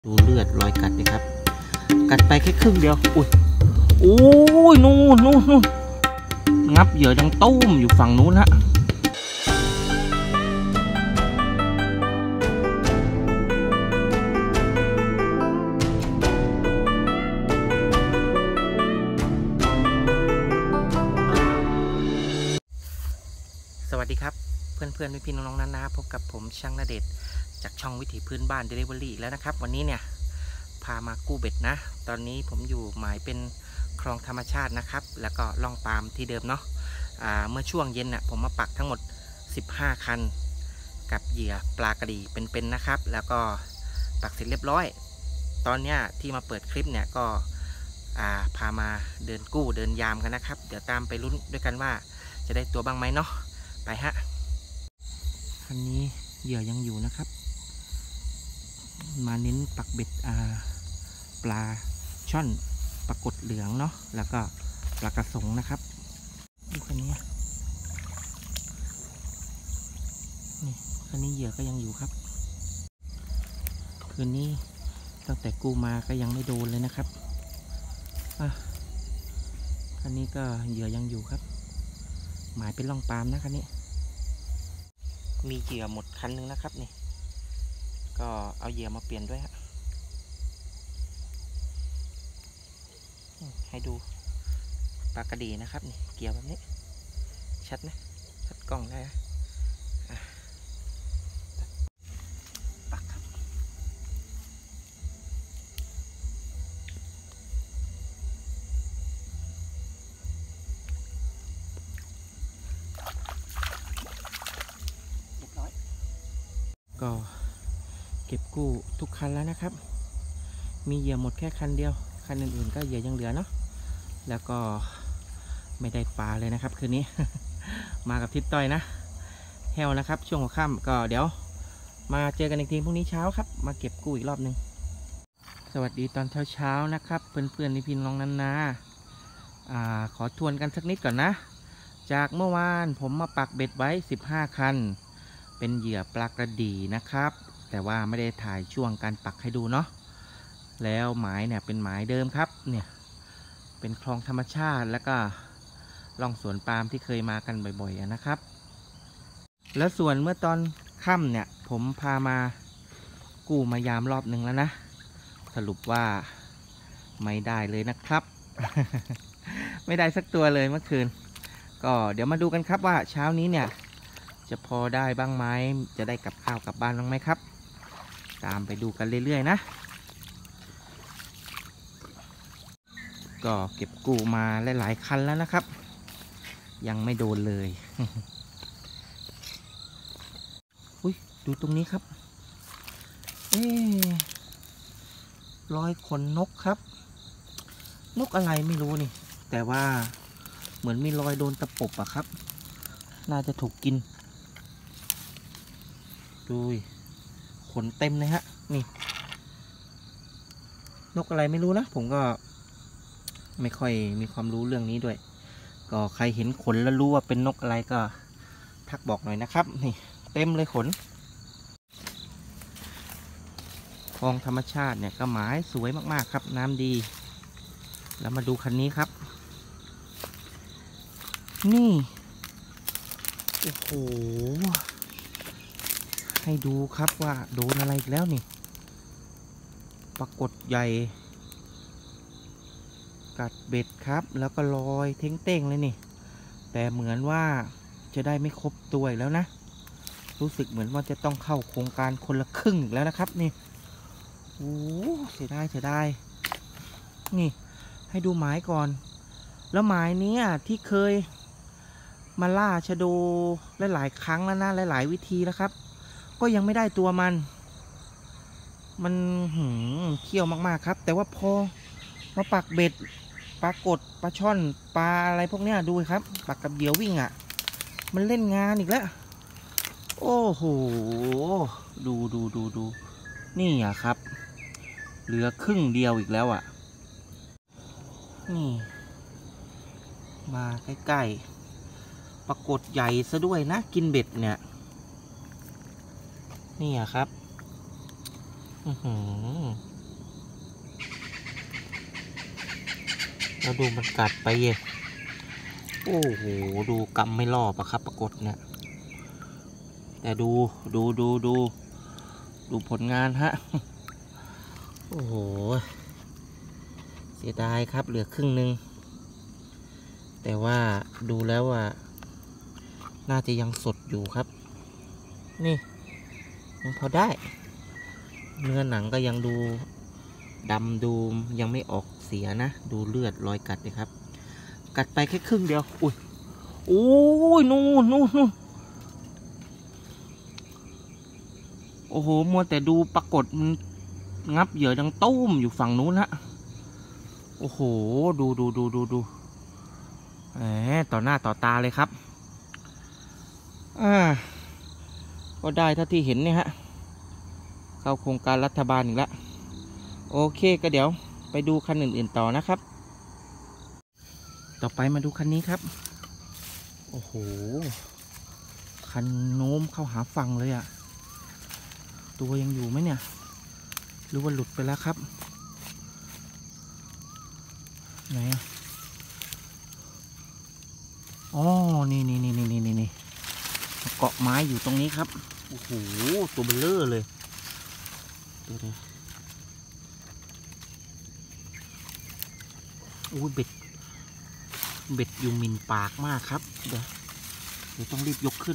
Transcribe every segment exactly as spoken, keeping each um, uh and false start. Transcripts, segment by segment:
ดูเลือดรอยกัดเลยครับกัดไปแค่ครึ่งเดียวอุ้ยโอ้ยนู่นนู่นนู่นงับเหยื่อดังตุ้มอยู่ฝั่งนู้นฮะสวัสดีครับเพื่อนเพื่อนพี่พี่น้องๆนานาพบกับผมช่างณเดชน์จากช่องวิถีพื้นบ้าน Delivery แล้วนะครับวันนี้เนี่ยพามากู้เบ็ดนะตอนนี้ผมอยู่หมายเป็นคลองธรรมชาตินะครับแล้วก็ล่องปาล์มที่เดิมเนาะเมื่อช่วงเย็นน่ะผมมาปักทั้งหมดสิบห้าคันกับเหยื่อปลากระดีเป็นๆนะครับแล้วก็ปักเสร็จเรียบร้อยตอนนี้ที่มาเปิดคลิปเนี่ยก็พามาเดินกู้เดินยามกันนะครับเดี๋ยวตามไปลุ้นด้วยกันว่าจะได้ตัวบ้างไหมเนาะไปฮะคันนี้เหยื่อยังอยู่นะครับมาเน้นปักเบ็ดปลาช่อนปลากดเหลืองเนาะแล้วก็ปลากระสงนะครับดูคันนี้นี่คันนี้เหยื่อก็ยังอยู่ครับคืนนี้ตั้งแต่กู้มาก็ยังไม่โดนเลยนะครับคันนี้ก็เหยื่อยังอยู่ครับหมายเป็นล่องปาล์มนะคันนี้มีเหยื่อหมดคันนึงนะครับนี่ก็เอาเหยื่อมาเปลี่ยนด้วยฮะให้ดูปลากระดีนะครับนี่เกี่ยวแบบนี้ชัดไหมชัดกล้องได้นะปักครับเรียบร้อยก็เก็บกู้ทุกคันแล้วนะครับมีเหยื่อหมดแค่คันเดียวคันอื่นๆก็เหยื่อยังเหลือเนาะแล้วก็ไม่ได้ปลาเลยนะครับคืนนี้ มากับทิศต้อยนะแฮวนะครับช่วงหัวค่ำก็เดี๋ยวมาเจอกันอีกทีพรุ่งนี้เช้าครับมาเก็บกู้อีกรอบหนึ่งสวัสดีตอนเช้าๆนะครับเพื่อนๆพี่น้องนั้นนะอ่าขอทวนกันสักนิดก่อนนะจากเมื่อวานผมมาปักเบ็ดไว้สิบห้าคันเป็นเหยื่อปลากระดีนะครับแต่ว่าไม่ได้ถ่ายช่วงการปักให้ดูเนาะแล้วหมายเนี่ยเป็นหมายเดิมครับเนี่ยเป็นคลองธรรมชาติแล้วก็ล่องสวนปาล์มที่เคยมากันบ่อยๆนะครับแล้วส่วนเมื่อตอนค่ำเนี่ยผมพามากู้มายามรอบหนึ่งแล้วนะสรุปว่าไม่ได้เลยนะครับ ไม่ได้สักตัวเลยเมื่อคืนก็เดี๋ยวมาดูกันครับว่าเช้านี้เนี่ยจะพอได้บ้างไหมจะได้กับข้าวกลับบ้านบ้างไหมครับตามไปดูกันเรื่อยๆนะก็เก็บกู้มาหลายๆคันแล้วนะครับยังไม่โดนเลย อุ้ยดูตรงนี้ครับเอ๊ะรอยขนนกครับนกอะไรไม่รู้นี่แต่ว่าเหมือนมีรอยโดนตะปบอะครับน่าจะถูกกินดูขนเต็มเลยฮะนี่นกอะไรไม่รู้นะผมก็ไม่ค่อยมีความรู้เรื่องนี้ด้วยก็ใครเห็นขนแล้วรู้ว่าเป็นนกอะไรก็ทักบอกหน่อยนะครับนี่เต็มเลยขนคลองธรรมชาติเนี่ยก็หมายสวยมากๆครับน้ำดีแล้วมาดูคันนี้ครับนี่โอ้โหให้ดูครับว่าโดนอะไรอีกแล้วนี่ปรากฏใหญ่กัดเบ็ดครับแล้วก็ลอยเท้งเต้งเลยนี่แต่เหมือนว่าจะได้ไม่ครบตัวอีกแล้วนะรู้สึกเหมือนว่าจะต้องเข้าโครงการคนละครึ่งอีกแล้วนะครับนี่โอ้เสียดายเสียดายนี่ให้ดูหมายก่อนแล้วหมายนี้ที่เคยมาล่าชะโดหลายๆครั้งแล้วนะหลายๆวิธีแล้วครับก็ยังไม่ได้ตัวมันมันหืมเขี้ยวมากๆครับแต่ว่าพอมาปักเบ็ดปลากดปลาช่อนปลาอะไรพวกเนี้ยดูครับปักกับเหยี่ยววิ่งอ่ะมันเล่นงานอีกแล้วโอ้โหดูดูดูดูนี่อ่ะครับเหลือครึ่งเดียวอีกแล้วอ่ะนี่มาใกล้ๆปรากฏใหญ่ซะด้วยนะกินเบ็ดเนี่ยนี่อ่ะครับอื้อหือแล้วดูมันกัดไปเย่โอ้โหดูกำไม่รอบอะครับปรากฏเนี่ยแต่ดูดูดูดูดูผลงานฮะโอ้โหเสียดายครับเหลือครึ่งหนึ่งแต่ว่าดูแล้วว่าน่าจะยังสดอยู่ครับนี่ยังพอได้เนื้อหนังก็ยังดูดำดูยังไม่ออกเสียนะดูเลือดรอยกัดเลยครับกัดไปแค่ครึ่งเดียวอุ้ยโอ้ยนู่นนู่นนู่นโอ้โหมัวแต่ดูปรากฏมันงับเหยื่อดังตุ้มอยู่ฝั่งนู้นฮะโอ้โหดูดูดูดูดูแหมต่อหน้าต่อตาเลยครับอ่าก็ได้เท่าที่เห็นเนี่ยฮะเข้าโครงการรัฐบาลอีกแล้วโอเคก็เดี๋ยวไปดูคันอื่นๆต่อนะครับต่อไปมาดูคันนี้ครับโอ้โหคันโน้มเข้าหาฝั่งเลยอะตัวยังอยู่ไหมเนี่ยหรือว่าหลุดไปแล้วครับไหนอะอ๋อนี่นี่นี่นี่นี่นี่เกาะไม้อยู่ตรงนี้ครับโอ้โหตัวเบลเลอร์เลยเดี๋ยวเดี๋ยวโอ้ยเบ็ดเบ็ดอยู่มินปากมากครับเดี๋ยวเดี๋ยวต้องรีบยกขึ้น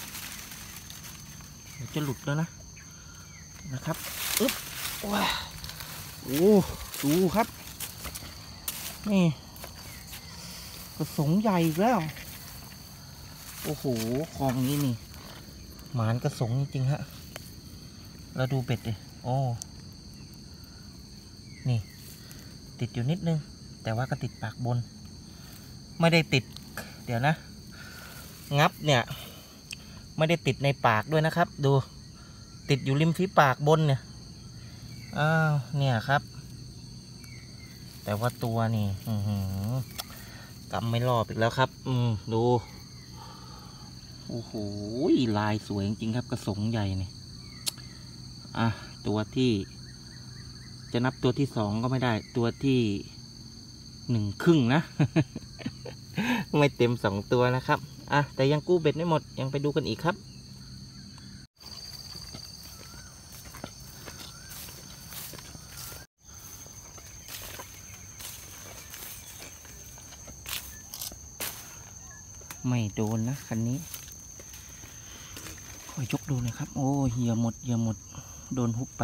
เดี๋ยวจะหลุดแล้วนะนะครับอึ๊บว้าโอ้ดูครับนี่กระสงใหญ่อีกแล้วโอ้โหคลองนี้นี่หมานกระสงจริงๆฮะแล้วดูเบ็ดเลยโอ้นี่ติดอยู่นิดนึงแต่ว่าก็ติดปากบนไม่ได้ติดเดี๋ยวนะงับเนี่ยไม่ได้ติดในปากด้วยนะครับดูติดอยู่ริมฝีปากบนเนี่ยอ้าวเนี่ยครับแต่ว่าตัวนี่กำไม่รอบอีกแล้วครับอืมดูโอ้โหลายสวยจริงๆครับกระสงใหญ่เนี่ยอ่ะตัวที่จะนับตัวที่สองก็ไม่ได้ตัวที่หนึ่งครึ่งนะ ไม่เต็มสองตัวนะครับอ่ะแต่ยังกู้เบ็ดไม่หมดยังไปดูกันอีกครับไม่โดนนะคันนี้คอยยกดูหน่อยครับโอ้เหยื่อหมดเหยื่อหมดโดนฮุบไป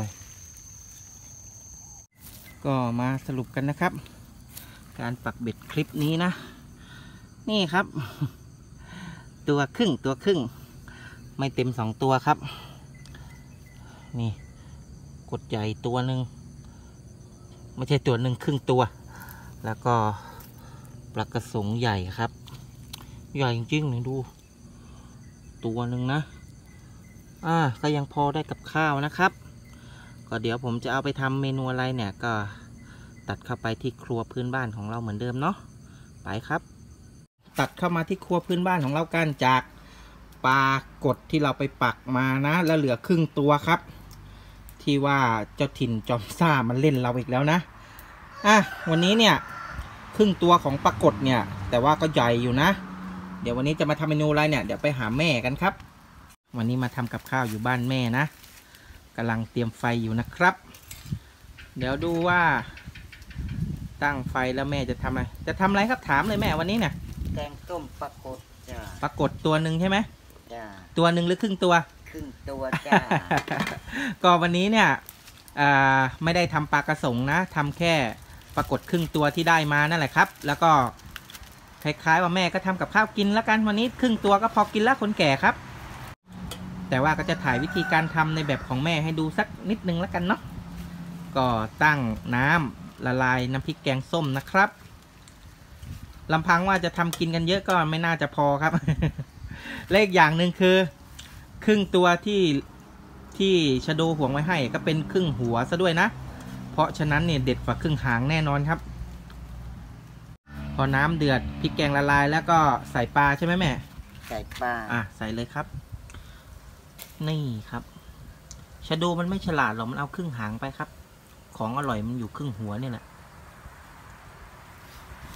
ก็มาสรุปกันนะครับการปักเบ็ดคลิปนี้นะนี่ครับตัวครึ่งตัวครึ่งไม่เต็มสองตัวครับนี่กดใหญ่ตัวหนึ่งไม่ใช่ตัวหนึ่งครึ่งตัวแล้วก็ปลากระสงใหญ่ครับใหญ่จริงๆเลยดูตัวหนึ่งนะอ่าก็ยังพอได้กับข้าวนะครับก็เดี๋ยวผมจะเอาไปทำเมนูอะไรเนี่ยก็ตัดเข้าไปที่ครัวพื้นบ้านของเราเหมือนเดิมเนาะไปครับตัดเข้ามาที่ครัวพื้นบ้านของเรากันจากปลากดที่เราไปปักมานะแล้วเหลือครึ่งตัวครับที่ว่าเจ้าถิ่นจอมซ่ามันเล่นเราอีกแล้วนะอ่ะวันนี้เนี่ยครึ่งตัวของปลากดเนี่ยแต่ว่าก็ใหญ่อยู่นะเดี๋ยววันนี้จะมาทำเมนูอะไรเนี่ยเดี๋ยวไปหาแม่กันครับวันนี้มาทำกับข้าวอยู่บ้านแม่นะกำลังเตรียมไฟอยู่นะครับเดี๋ยวดูว่าตั้งไฟแล้วแม่จะทำอะไรจะทำอะไรครับถามเลยแม่วันนี้เนี่ยแกงต้มปลากดจ้าปลากดตัวหนึ่งใช่ไหมจ้าตัวหนึ่งหรือครึ่งตัวครึ่งตัวจ้าก็วันนี้เนี่ยไม่ได้ทำปลากระสงนะทำแค่ปลากดครึ่งตัวที่ได้มานั่นแหละครับแล้วก็คล้ายๆว่าแม่ก็ทำกับข้าวกินแล้วกันวันนี้ครึ่งตัวก็พอกินแล้วคนแก่ครับแต่ว่าก็จะถ่ายวิธีการทำในแบบของแม่ให้ดูสักนิดนึงแล้วกันเนาะก็ตั้งน้ำละลายน้ำพริกแกงส้มนะครับลำพังว่าจะทำกินกันเยอะก็ไม่น่าจะพอครับ และอีกอย่างหนึ่งคือครึ่งตัวที่ที่ชะโดห่วงไว้ให้ก็เป็นครึ่งหัวซะด้วยนะเพราะฉะนั้นเนี่ยเด็ดกว่าครึ่งหางแน่นอนครับพอน้ำเดือดพริกแกงละลายแล้วก็ใส่ปลาใช่ไหมแม่ใส่ปลาอ่ะใส่เลยครับนี่ครับชะโดมันไม่ฉลาดหรอกมันเอาครึ่งหางไปครับของอร่อยมันอยู่ครึ่งหัวนี่แหละ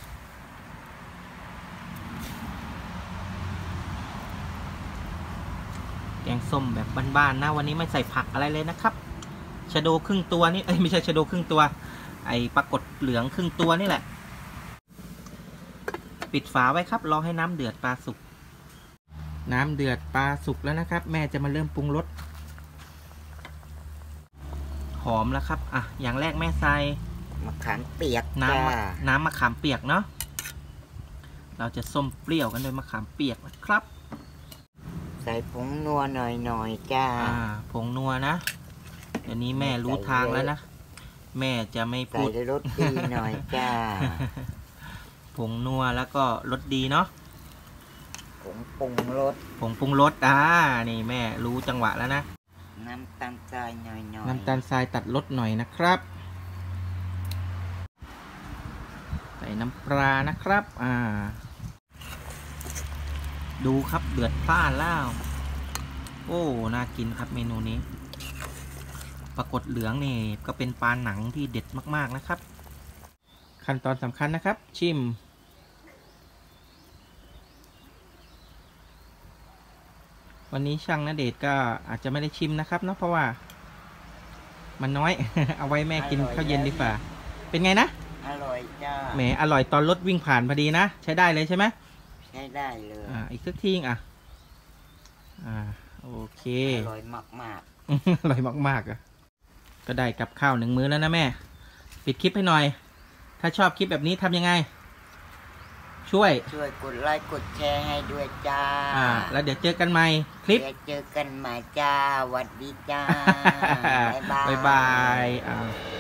ส้มแบบบ้านๆนะวันนี้ไม่ใส่ผักอะไรเลยนะครับชะโดครึ่งตัวนี่เอ้ยไม่ใช่ชะโดครึ่งตัวไอปรากฏเหลืองครึ่งตัวนี่แหละปิดฝาไว้ครับรอให้น้ำเดือดปลาสุกน้ำเดือดปลาสุกแล้วนะครับแม่จะมาเริ่มปรุงรสหอมแล้วครับอ่ะอย่างแรกแม่ใส่มะขามเปียกน้จ้าำน้ำมะขามเปียกเนาะเราจะส้มเปรี้ยวกันโดยมะขามเปียกนะครับใส่ผงนัวหน่อยๆจ้าอ่าผงนัวนะเดี๋ยวนี้แม่รู้ทางแล้วนะแม่จะไม่ใส่พูดรสดีหน่อยจ้าผงนัวแล้วก็รสดีเนาะผงปรุงรสผงปรุงรสอ่านี่แม่รู้จังหวะแล้วนะน้ำตาลทรายหน่อยๆน้ำตาลทรายตัดรสหน่อยนะครับใส่น้ำปลานะครับอ่าดูครับเดือดพล่านแล้วโอ้น่ากินครับเมนูนี้ปรากฏเหลืองนี่ก็เป็นปลาหนังที่เด็ดมากๆนะครับขั้นตอนสำคัญนะครับชิมวันนี้ช่างณเดชน์ก็อาจจะไม่ได้ชิมนะครับเนาะเพราะว่ามันน้อย เอาไว้แม่กินข้าวเย็นดีกว่าเป็นไงนะอร่อยจ้าแหมอร่อยตอนรถวิ่งผ่านพอดีนะใช้ได้เลยใช่ไหมใช้ได้เลยอ่าอีกสักทีอ่ะอ่าโอเคอร่อยมากอร่อยมากๆอ่ะก็ได้กับข้าวหนึ่งมื้อแล้วนะแม่ปิดคลิปให้หน่อยถ้าชอบคลิปแบบนี้ทำยังไงช่วยๆช่วยกดไลค์กดแชร์ให้ด้วยจ้าอ่าแล้วเดี๋ยวเจอกันใหม่คลิปเดี๋ยวเจอกันใหม่จ้าหวัดดีจ้า บ๊ายบายบ๊ายบายอ่า